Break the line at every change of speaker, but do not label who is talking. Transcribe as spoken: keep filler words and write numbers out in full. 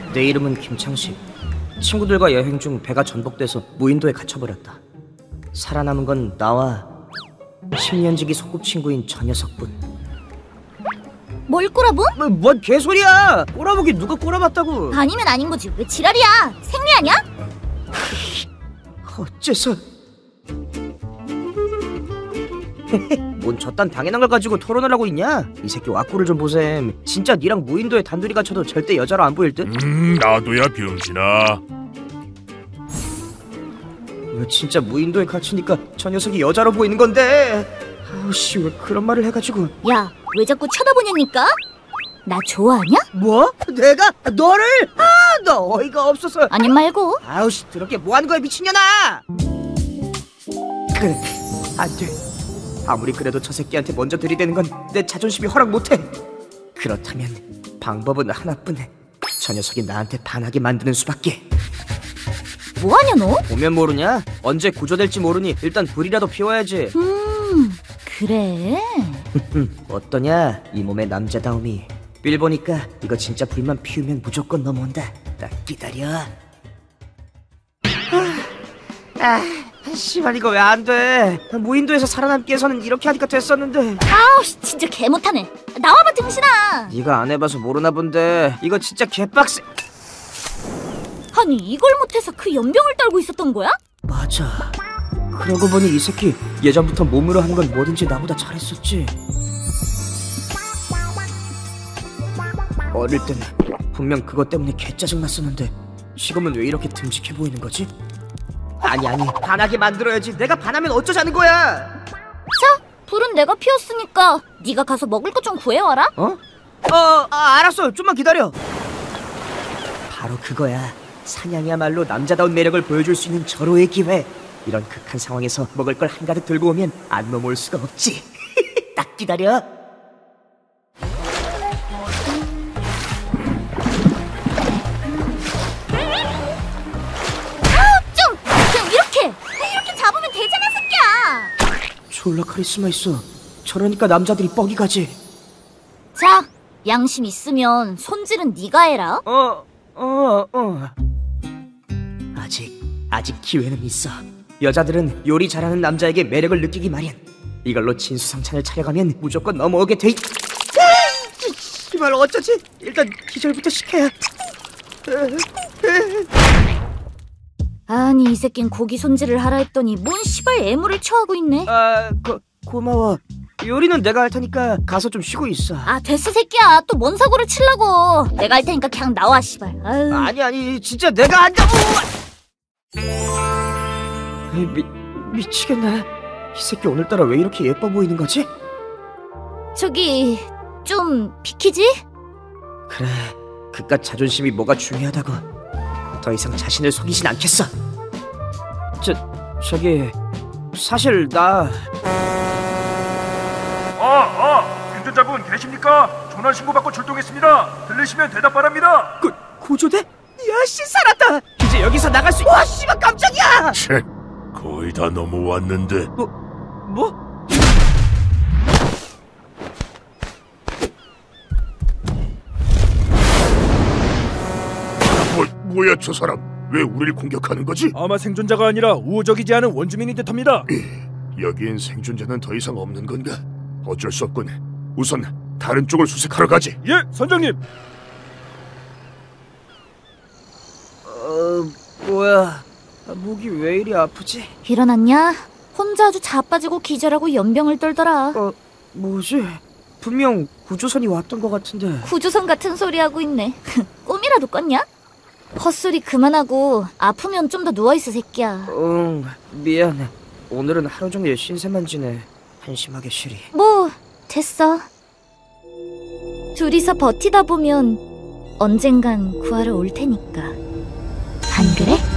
내 이름은 김창식. 친구들과 여행 중 배가 전복돼서 무인도에 갇혀버렸다. 살아남은 건 나와 십 년지기 소꿉친구인 저 녀석뿐.
뭘 꼬라보?
뭐, 뭔 개소리야! 꼬라보기 누가 꼬라봤다고.
아니면 아닌 거지. 왜 지랄이야? 생리 아냐?
어째서... 뭔 저딴 당연한 걸 가지고 토론을 하고 있냐? 이 새끼 와꾸를 좀 보셈. 진짜 니랑 무인도에 단둘이 갇혀도 절대 여자로 안 보일 듯?
음 나도야 병신아.
왜 진짜 무인도에 갇히니까 저 녀석이 여자로 보이는 건데? 아우씨, 왜 그런 말을 해가지고.
야, 왜 자꾸 쳐다보냐니까? 나 좋아하냐?
뭐? 내가? 너를? 아, 너 어이가 없어서.
아님 말고.
아우씨, 더럽게 뭐하는 거야 미친년아! 그래, 안돼. 아무리 그래도 저 새끼한테 먼저 들이대는 건 내 자존심이 허락 못해. 그렇다면 방법은 하나뿐. 저 녀석이 나한테 반하게 만드는 수밖에.
뭐하냐 너?
보면 모르냐? 언제 구조될지 모르니 일단 불이라도 피워야지.
음, 그래?
어떠냐? 이 몸의 남자다움이. 빌 보니까 이거 진짜 불만 피우면 무조건 넘어온다. 딱 기다려. 아, 씨발 이거 왜 안 돼? 무인도에서 살아남기 위해서는 이렇게 하니까 됐었는데.
아우 진짜 개 못하네. 나와봐 등신아.
네가 안 해봐서 모르나 본데 이거 진짜 개빡세.
아니 이걸 못해서 그 연병을 떨고 있었던 거야?
맞아. 그러고 보니 이 새끼 예전부터 몸으로 하는 건 뭐든지 나보다 잘했었지. 어릴 땐 분명 그것 때문에 개짜증 났었는데 지금은 왜 이렇게 듬직해 보이는 거지? 아니 아니 반하게 만들어야지. 내가 반하면 어쩌자는 거야.
자, 불은 내가 피웠으니까 네가 가서 먹을 것 좀 구해와라.
어? 어, 아, 알았어. 좀만 기다려. 바로 그거야. 사냥이야말로 남자다운 매력을 보여줄 수 있는 절호의 기회. 이런 극한 상황에서 먹을 걸 한가득 들고 오면 안 넘어올 수가 없지. 딱 기다려.
아, 좀! 그냥 이렇게! 이렇게 잡으면 되잖아, 새끼야!
졸라 카리스마 있어. 저러니까 남자들이 뻑이 가지.
자, 양심 있으면 손질은 네가 해라.
어, 어, 어. 아직, 아직 기회는 있어. 여자들은 요리 잘하는 남자에게 매력을 느끼기 마련. 이걸로 진수성찬을 차려가면 무조건 넘어오게 돼. 씨발 어쩌지? 일단 기절부터 시켜야.
아니 이 새낀 고기 손질을 하라 했더니 뭔 시발 애무를 처하고 있네.
아, 고, 고마워. 요리는 내가 할 테니까 가서 좀 쉬고 있어.
아 됐어 새끼야. 또 뭔 사고를 치려고. 내가 할 테니까 그냥 나와 씨발. 아유.
아니 아니 진짜 내가 한다고. 미, 미치겠네. 이 새끼 오늘따라 왜 이렇게 예뻐 보이는 거지?
저기 좀 비키지?
그래, 그깟 자존심이 뭐가 중요하다고. 더 이상 자신을 속이진 않겠어. 저, 저기 사실 나...
아, 아, 생존자분 계십니까? 전화 신고받고 출동했습니다. 들리시면 대답 바랍니다.
구, 구조대? 야씨 살았다. 이제 여기서 나갈 수... 와 씨발 깜짝이야.
쳇, 거의 다 넘어왔는데.
뭐? 뭐?
뭐, 뭐야 저 사람? 왜 우리를 공격하는 거지?
아마 생존자가 아니라 우호적이지 않은 원주민인 듯합니다.
여기엔 생존자는 더 이상 없는 건가? 어쩔 수 없군. 우선 다른 쪽을 수색하러 가지.
예, 선장님.
어... 뭐야... 목이 왜 이리 아프지?
일어났냐? 혼자 아주 자빠지고 기절하고 연병을 떨더라.
어... 뭐지? 분명 구조선이 왔던 것 같은데.
구조선 같은 소리 하고 있네. 꿈이라도 꿨냐? 헛소리 그만하고 아프면 좀 더 누워있어 새끼야.
응, 미안해. 오늘은 하루 종일 신세만 지내. 한심하게 쉬리.
뭐 됐어. 둘이서 버티다 보면 언젠간 구하러 올 테니까. 안 그래?